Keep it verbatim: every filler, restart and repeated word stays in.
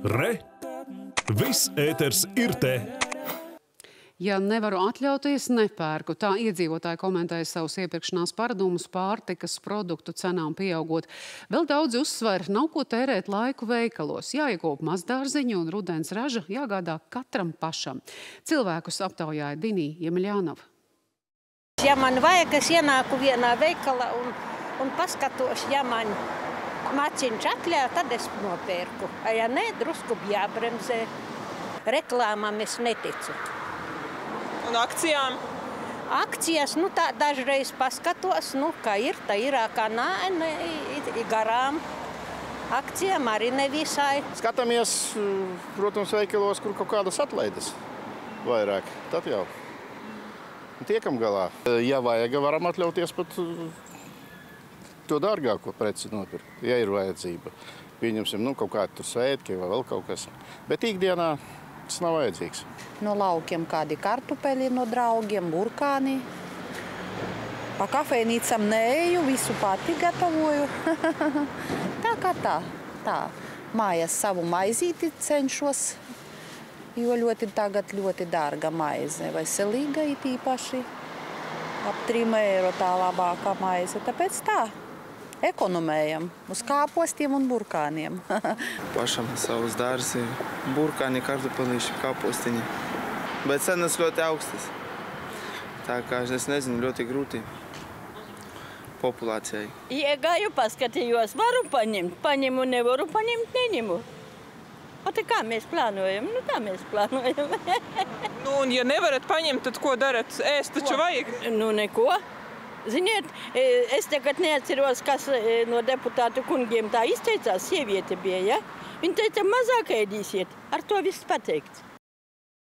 Re! Viss ēters ir te! Ja nevaru atļauties, nepērku. Tā iedzīvotāji komentēja savus iepirkšanās paradumus pārtikas produktu cenām pieaugot. Vēl daudz uzsver, nav ko tērēt laiku veikalos. Jāiekop mazdārziņu un rudens raža jāgādā katram pašam. Cilvēkus aptaujāja Dinī Jemeļānova. Ja man vajag, es ienāku vienā veikalā un, un paskatos, ja man maciņš atļauj, tad es nopērku. Ja nē, drusku jābremzē. Reklāmām es neticu. Un akcijām? Akcijas, nu tā dažreiz paskatos, nu kā ir, tā ir, kā nā, ne, garām. Akcijām arī nevisai. Skatāmies, protams, veikalos, kur kaut kādas atlaides vairāk, tad jau tiekam galā. Ja vajag, varam atļauties pat to dārgāko preci nopirkt, ja ir vajadzība. Pieņemsim, nu, kaut kādi tur svētki vai vēl kaut kas. Bet ikdienā tas nav vajadzīgs. No laukiem kādi kartupeļi no draugiem, burkāni. Pa kafejnīcam neeju, visu pati gatavoju. Tā kā tā, tā. Mājās savu maizīti cenšos, jo ļoti tagad ļoti dārga maize. Veselīga it īpaši. Ap trim eiro tā labākā maize. Tāpēc tā, ekonomējam uz kāpostiem un burkāniem. Pašam savus dārzi, burkāni, kartupelīši, kāpostiņi. Bet cenas ļoti augstas. Tā kā es nezinu, ļoti grūti populācijai. Iegāju, paskatījos, varu paņemt, paņemu, nevaru paņemt, neņemu. O te kā mēs plānojam? Nu tā mēs plānojam. Nu un ja nevarat paņemt, tad ko darat? Ēst taču vajag? Nu neko. Ziniet, es tagad neatceros, kas no deputātu kungiem tā izteicās, sieviete bija, ja? Viņa teica, mazāk ēdīsiet, ar to viss pateikts.